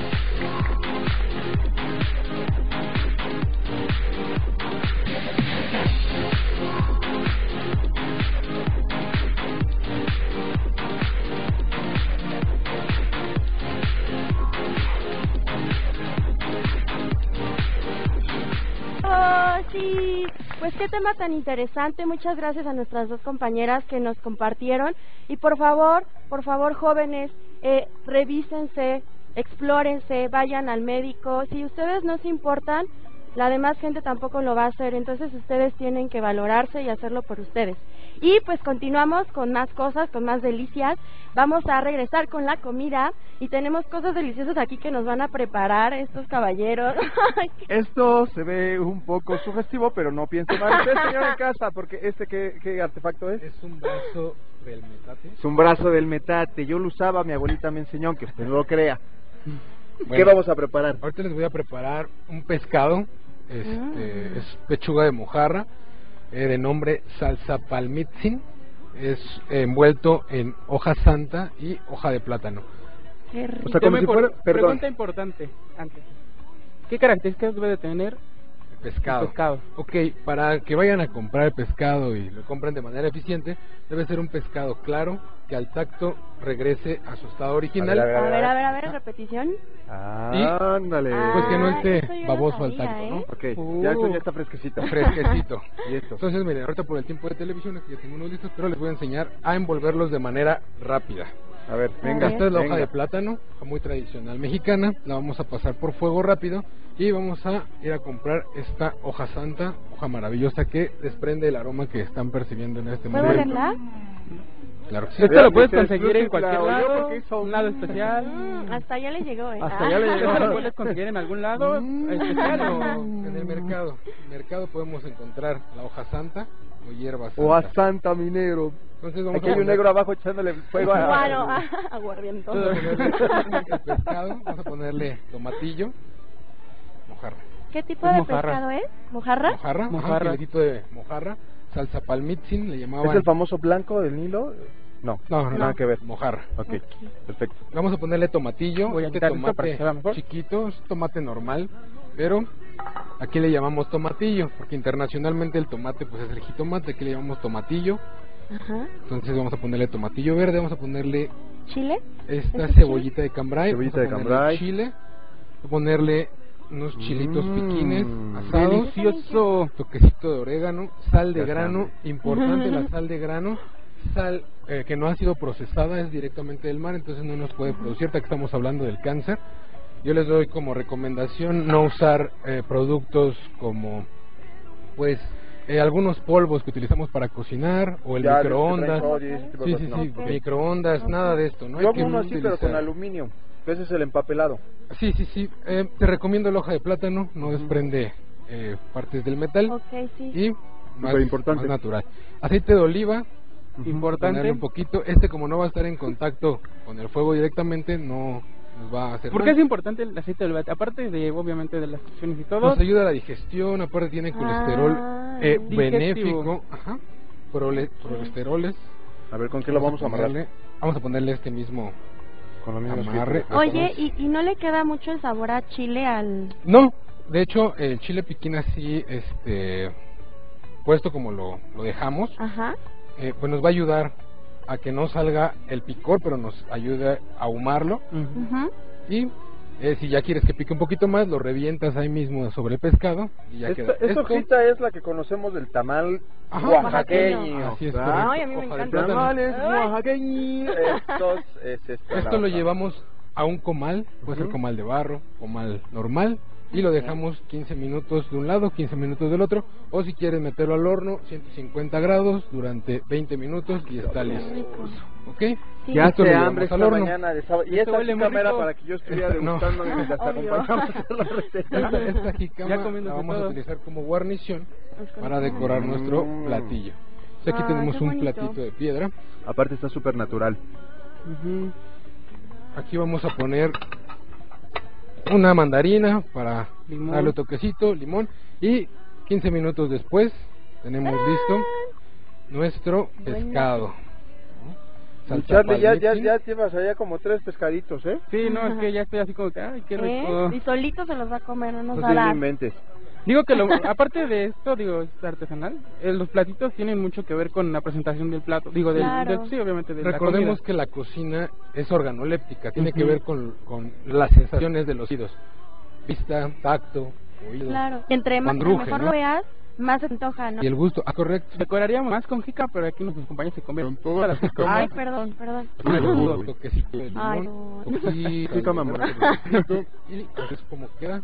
Oh, sí, pues qué tema tan interesante. Muchas gracias a nuestras dos compañeras que nos compartieron. Y por favor, por favor, jóvenes, eh, revísense, explórense, vayan al médico. Si ustedes no se importan, la demás gente tampoco lo va a hacer. Entonces ustedes tienen que valorarse y hacerlo por ustedes. Y pues continuamos con más cosas, con más delicias. Vamos a regresar con la comida y tenemos cosas deliciosas aquí que nos van a preparar estos caballeros. Esto se ve un poco sugestivo, pero no piense mal usted, señor en casa, porque este ¿qué, qué artefacto es? Es un brazo del metate. Es un brazo del metate. Yo lo usaba, mi abuelita me enseñó, aunque usted no lo crea. Bueno, ¿qué vamos a preparar? Ahorita les voy a preparar un pescado, este, mm. es pechuga de mojarra, eh, de nombre salsa palmitzin, es eh, envuelto en hoja santa y hoja de plátano. Qué rico. O sea, como si fuera, perdón. Pregunta importante antes. ¿Qué características debe de tener pescado. El pescado. Ok, para que vayan a comprar el pescado y lo compren de manera eficiente, debe ser un pescado claro que al tacto regrese a su estado original. A ver, a ver, a ver, repetición. Ah, ándale. Pues que no Ah, esté eso yo no baboso al sabía, tacto, ¿no? ¿eh? Ok, Uh, ya esto ya está fresquecito. Fresquecito. Y esto. Entonces, miren, ahorita por el tiempo de televisión, aquí ya tengo unos listos, pero les voy a enseñar a envolverlos de manera rápida. A ver, venga. Esta es la venga. hoja de plátano, muy tradicional mexicana. La vamos a pasar por fuego rápido y vamos a ir a comprar esta hoja santa, hoja maravillosa que desprende el aroma que están percibiendo en este ¿Puedo momento. verla? Claro que sí. Esto lo puedes Dice, conseguir en la cualquier oyó lado, porque hizo un lado especial. Mm, hasta allá le llegó, ¿eh? Hasta Ah. allá le llegó. Esto lo puedes conseguir en algún lado especial o En el mercado. En el mercado podemos encontrar la hoja santa o hierba santa. O a Santa Minero. Entonces vamos Aquí a hay un poner- negro abajo echándole fuego a... Claro, ah, aguardiento. Vamos a ponerle el pescado, vamos a ponerle tomatillo, mojarra. ¿Qué tipo Es de mojarra. pescado es? ¿Mojarra? Mojarra, ajá, un Mojarra. filetito de mojarra, salsa palmitzin, le llamaban. ¿Es el famoso blanco del Nilo? No, No, no, nada no. que ver. Mojarra. Ok, perfecto. Vamos a ponerle tomatillo, Voy a este quitar esto para que tomate se vea mejor. chiquito, es tomate normal, pero aquí le llamamos tomatillo, porque internacionalmente el tomate pues es el jitomate, aquí le llamamos tomatillo. Ajá. Entonces vamos a ponerle tomatillo verde, vamos a ponerle ¿Chile? esta ¿Este cebollita de cambray, Cebollita vamos a de ponerle cambray. chile, vamos a ponerle unos chilitos Mm, piquines asados, delicioso. toquecito de orégano, sal de Ya grano, sabe. importante la sal de grano, sal eh, que no ha sido procesada, es directamente del mar, entonces no nos puede producir, ya que estamos hablando del cáncer. Yo les doy como recomendación no usar eh, productos como pues eh, algunos polvos que utilizamos para cocinar o el Ya, de este microondas. sodio y ese tipo de Sí, sí, cosas, sí, no. Ok. microondas, nada de esto, ¿no? Yo Hay que hago uno así, pero utilizar- con aluminio. Ese es el empapelado. Sí, sí, sí. Eh, te recomiendo la hoja de plátano, no desprende eh, partes del metal Ok, sí. y más, Superimportante. más natural. Aceite de oliva, Importante. ponerle un poquito. Este como no va a estar en contacto con el fuego directamente, no nos va a hacer ¿Por qué es mal. importante el aceite de oliva? Aparte de, obviamente, de las funciones y todo. Nos ayuda a la digestión, aparte tiene colesterol Ah, eh, digestivo. benéfico, ajá, prole- colesteroles. A ver, ¿con qué lo vamos a amarrar? ponerle- Vamos a ponerle este mismo Con los mismos amarre. filtros. Oye, ¿y, ¿y no le queda mucho el sabor a chile al...? No, de hecho el chile piquín así, este, puesto como lo, lo dejamos, Ajá. eh, pues nos va a ayudar a que no salga el picor, pero nos ayuda a ahumarlo. Ujú. Y eh, si ya quieres que pique un poquito más, lo revientas ahí mismo sobre el pescado y ya Esta, queda. esta Esto- hojita es la que conocemos del tamal Ajá, oaxaqueño. así es, ¿verdad? correcto. Ay, a mí me Hoja de encanta. plátano. Tamales Ay. oaxaqueños. Estos es esta Esto la lo hoja. llevamos a un comal, puede ser Ujú. comal de barro, comal normal, y lo dejamos quince minutos de un lado, quince minutos del otro, o si quieres meterlo al horno, ciento cincuenta grados durante veinte minutos y está listo. ¿Ok? Sí. Ya Esto lo hace llevamos hambre al esta horno. mañana de sábado. Y Esto esta huele muy cámara rico. para que yo estuviera Esta- no. degustando mientras te Obvio. acompañamos a hacer la receta. Esta, esta jicama Ya la comiéndose vamos a todo. utilizar como guarnición Es con- para decorar Mm. nuestro platillo. O sea, aquí Ah, tenemos qué un bonito. platito de piedra. Aparte está súper natural. Ujú. Aquí vamos a poner una mandarina para Limón. darle toquecito, limón, y quince minutos después tenemos listo nuestro pescado. Y Salsa Charlie, ya, ya, palmitzin. ya llevas allá como tres pescaditos, ¿eh? Sí, no, es que ya estoy así como que, ay, qué rico. ¿Eh? Y solito se los va a comer, no nos No va a te dar. inventes. Digo que lo, aparte de esto, digo, es artesanal, eh, los platitos tienen mucho que ver con la presentación del plato, digo, del, Claro. del- sí, obviamente de Recordemos la que la cocina es organoléptica, tiene que Ujú. ver con, con las sensaciones de los oídos. Vista, tacto, oído. Claro. Entre más Cuando ruge, mejor ¿no? lo veas, más se te antoja, ¿no? Y el gusto, ah, correcto. comida. Decoraríamos más con jica, pero aquí nuestros compañeros se comieron todas las jicamas. Ay, perdón, perdón. Un toquecito de Ay, limón, no. toquecito, Jícama morada. y es como queda.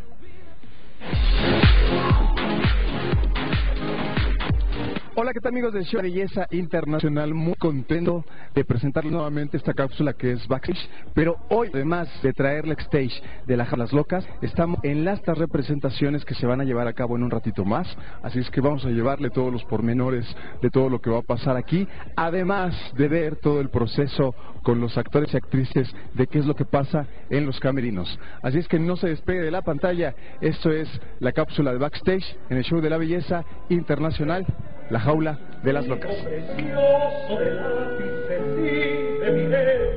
Hola, ¿qué tal amigos del show de Belleza Internacional? Muy contento de presentarles nuevamente esta cápsula que es Backstage, pero hoy, además de traerle Backstage de las Jalas Locas, estamos en las representaciones que se van a llevar a cabo en un ratito más, así es que vamos a llevarle todos los pormenores de todo lo que va a pasar aquí, además de ver todo el proceso con los actores y actrices de qué es lo que pasa en los camerinos. Así es que no se despegue de la pantalla, esto es la cápsula de Backstage en el show de la Belleza Internacional, La Jaula de las Locas. Precioso del ápice sí te miré.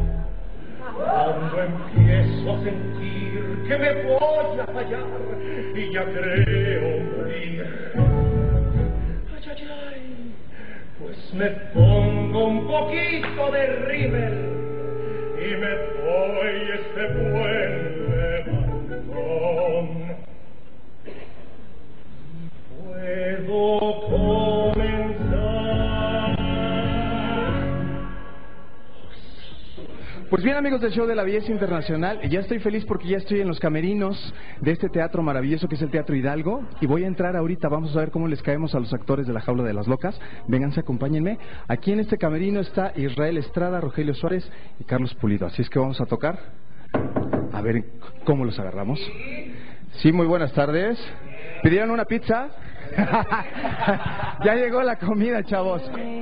Cuando empiezo a sentir que me voy a fallar, y ya creo morir. Ay, ay, ay, pues me pongo un poquito de rímel y me doy este buen levantón. Puedo comenzar. Pues bien, amigos del Show de la Belleza Internacional, ya estoy feliz porque ya estoy en los camerinos de este teatro maravilloso que es el Teatro Hidalgo y voy a entrar ahorita, vamos a ver cómo les caemos a los actores de La Jaula de las Locas. Vénganse, acompáñenme. Aquí en este camerino está Israel Estrada, Rogelio Suárez y Carlos Pulido, así es que vamos a tocar. A ver cómo los agarramos. Sí, muy buenas tardes. ¿Pidieron una pizza? Ya llegó la comida, chavos.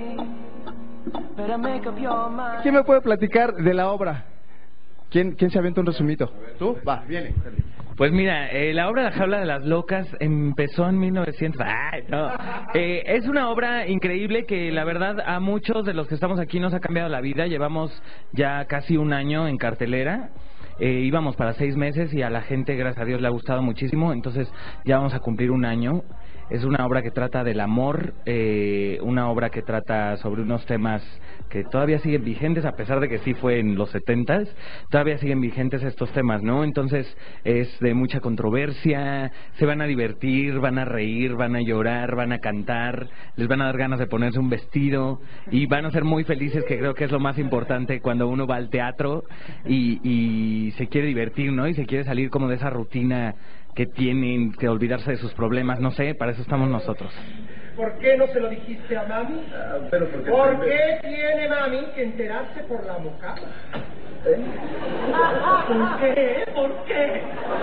¿Quién me puede platicar de la obra? ¿Quién, quién se avienta un resumito? ¿Tú? Va, viene. Pues mira, eh, la obra La Jaula de las Locas empezó en mil novecientos... ¡Ay, no! Eh, es una obra increíble que la verdad a muchos de los que estamos aquí nos ha cambiado la vida. Llevamos ya casi un año en cartelera. Eh, íbamos para seis meses y a la gente, gracias a Dios, le ha gustado muchísimo. Entonces ya vamos a cumplir un año. Es una obra que trata del amor, eh, una obra que trata sobre unos temas que todavía siguen vigentes, a pesar de que sí fue en los setentas, todavía siguen vigentes estos temas, ¿no? Entonces es de mucha controversia, se van a divertir, van a reír, van a llorar, van a cantar, les van a dar ganas de ponerse un vestido y van a ser muy felices, que creo que es lo más importante cuando uno va al teatro y, y se quiere divertir, ¿no? Y se quiere salir como de esa rutina que tienen que olvidarse de sus problemas, no sé, para eso estamos nosotros. ¿Por qué no se lo dijiste a mami? Ah, pero porque ¿Por qué tiene mami que enterarse por la boca? ¿Eh? ¿Por qué? ¿Por qué?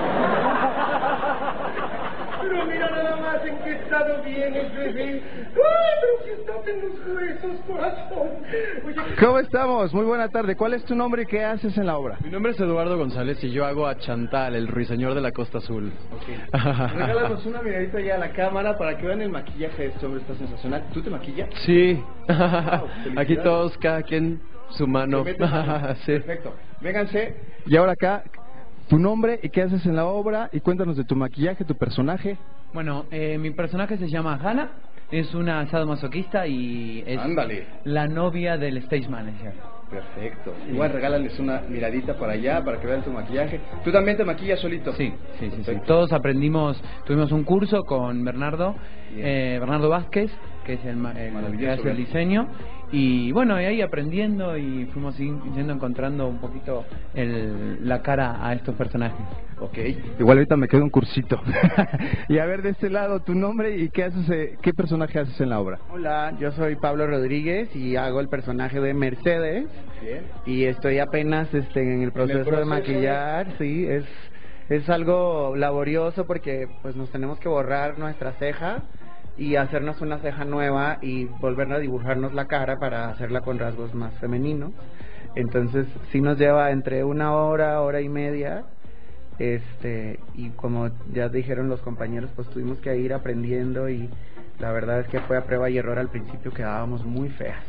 Pero mira nada más en qué estado viene el bebé. ¡Ay, pero si estás en los huesos, corazón! Oye, ¿cómo estamos? Muy buena tarde. ¿Cuál es tu nombre y qué haces en la obra? Mi nombre es Eduardo González y yo hago a Chantal, el ruiseñor de la Costa Azul. Okay. Regálanos una miradita ya a la cámara para que vean el maquillaje de este hombre, está sensacional. ¿Tú te maquillas? Sí. Wow, aquí todos, cada quien su mano. Sí. Perfecto. Vénganse. Y ahora acá, tu nombre y qué haces en la obra y cuéntanos de tu maquillaje, tu personaje. Bueno, eh, mi personaje se llama Hannah, es una sadomasoquista y es Ándale. la novia del stage manager. Perfecto. Igual regálales una miradita para allá para que vean tu maquillaje. ¿Tú también te maquillas solito? Sí, sí, sí, sí. Todos aprendimos, tuvimos un curso con Bernardo, eh, Bernardo Vázquez, que es el, el que hace el diseño. Y bueno, y ahí aprendiendo y fuimos yendo encontrando un poquito el, la cara a estos personajes. Ok, igual ahorita me queda un cursito. Y a ver, de este lado, tu nombre y qué haces, eh, qué personaje haces en la obra. Hola, yo soy Pablo Rodríguez y hago el personaje de Mercedes. Bien. Y estoy apenas este, en el proceso, ¿En el proceso de maquillar, sí, es, es algo laborioso porque pues nos tenemos que borrar nuestra ceja y hacernos una ceja nueva y volver a dibujarnos la cara para hacerla con rasgos más femeninos. Entonces sí nos lleva entre una hora, hora y media, este y como ya dijeron los compañeros, pues tuvimos que ir aprendiendo y la verdad es que fue a prueba y error. Al principio quedábamos muy feas,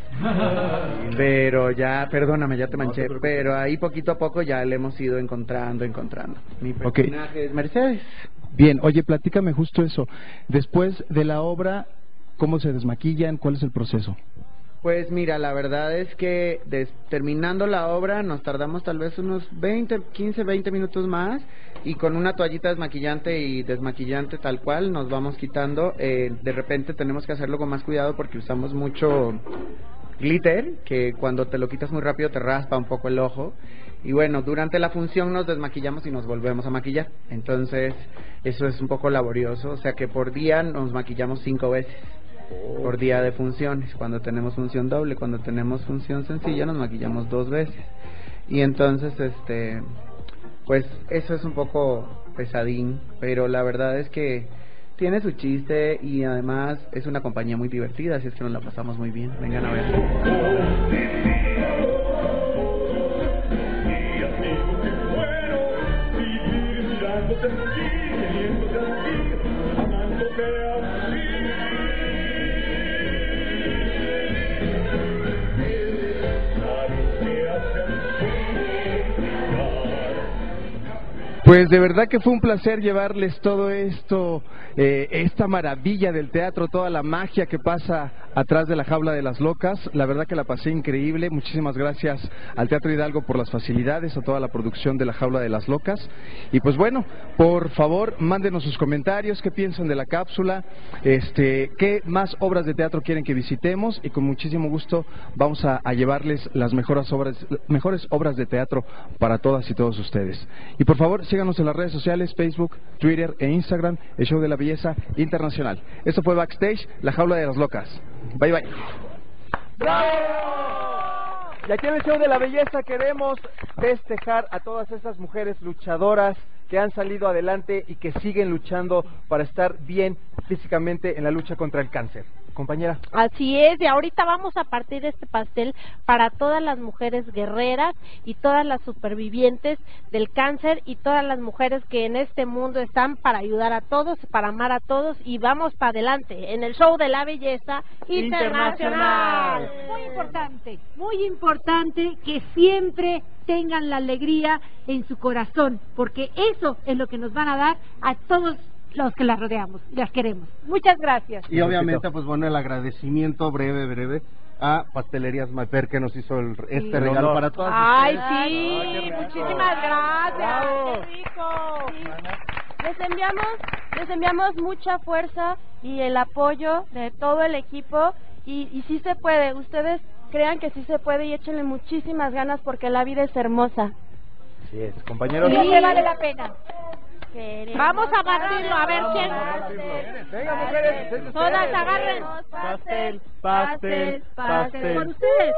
pero ya, perdóname, ya te manché, no te pero ahí poquito a poco ya le hemos ido encontrando, encontrando. Mi personaje okay. es Mercedes. Bien, oye, platícame justo eso. Después de la obra, ¿cómo se desmaquillan? ¿Cuál es el proceso? Pues mira, la verdad es que des, terminando la obra nos tardamos tal vez unos veinte, quince, veinte minutos más y con una toallita desmaquillante y desmaquillante tal cual nos vamos quitando. Eh, de repente tenemos que hacerlo con más cuidado porque usamos mucho glitter, que cuando te lo quitas muy rápido te raspa un poco el ojo. Y bueno, durante la función nos desmaquillamos y nos volvemos a maquillar. Entonces, eso es un poco laborioso. O sea que por día nos maquillamos cinco veces. Oh. Por día de funciones. Cuando tenemos función doble, cuando tenemos función sencilla, nos maquillamos dos veces. Y entonces, este, pues eso es un poco pesadín. Pero la verdad es que tiene su chiste y además es una compañía muy divertida. Así es que nos la pasamos muy bien. Vengan a ver. Pues de verdad que fue un placer llevarles todo esto, eh, esta maravilla del teatro, toda la magia que pasa atrás de la jaula de las locas. La verdad que la pasé increíble. Muchísimas gracias al Teatro Hidalgo por las facilidades, a toda la producción de la jaula de las locas. Y pues bueno, por favor, mándenos sus comentarios, qué piensan de la cápsula, este, qué más obras de teatro quieren que visitemos, y con muchísimo gusto vamos a, a llevarles las mejores obras, mejores obras de teatro para todas y todos ustedes. Y por favor, síganos en las redes sociales, Facebook, Twitter e Instagram, el Show de la Belleza Internacional. Esto fue Backstage, la jaula de las locas. Bye bye. ¡Bravo! Y aquí en el Show de la Belleza queremos festejar a todas estas mujeres luchadoras que han salido adelante y que siguen luchando para estar bien físicamente en la lucha contra el cáncer. Compañera. Así es, y ahorita vamos a partir este pastel para todas las mujeres guerreras y todas las supervivientes del cáncer y todas las mujeres que en este mundo están para ayudar a todos, para amar a todos, y vamos para adelante en el Show de la Belleza Internacional. Internacional. Muy importante, muy importante que siempre tengan la alegría en su corazón, porque eso es lo que nos van a dar a todos los que las rodeamos, las queremos. Muchas gracias. Y obviamente, pues bueno, el agradecimiento breve, breve a Pastelerías Mayper, que nos hizo el, este Sí. regalo No, no. para todas Ay, ustedes. sí, Ay, muchísimas gracias. Bravo. Qué rico. Les enviamos, les enviamos mucha fuerza y el apoyo de todo el equipo, y, y sí se puede. Ustedes crean que sí se puede y échenle muchísimas ganas porque la vida es hermosa. Así es, compañeros. Siempre vale la pena. Vamos a batirlo, a ver quién. Venga, mujeres, Todas agarren. Pastel, pastel, pastel. Por ustedes.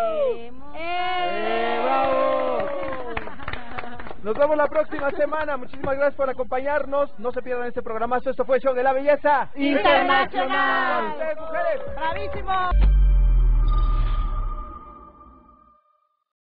¡Eh, bravo! Nos vemos la próxima semana. Muchísimas gracias por acompañarnos. No se pierdan este programazo. Esto fue el Show de la Belleza Internacional. Ustedes, mujeres. Bravísimo.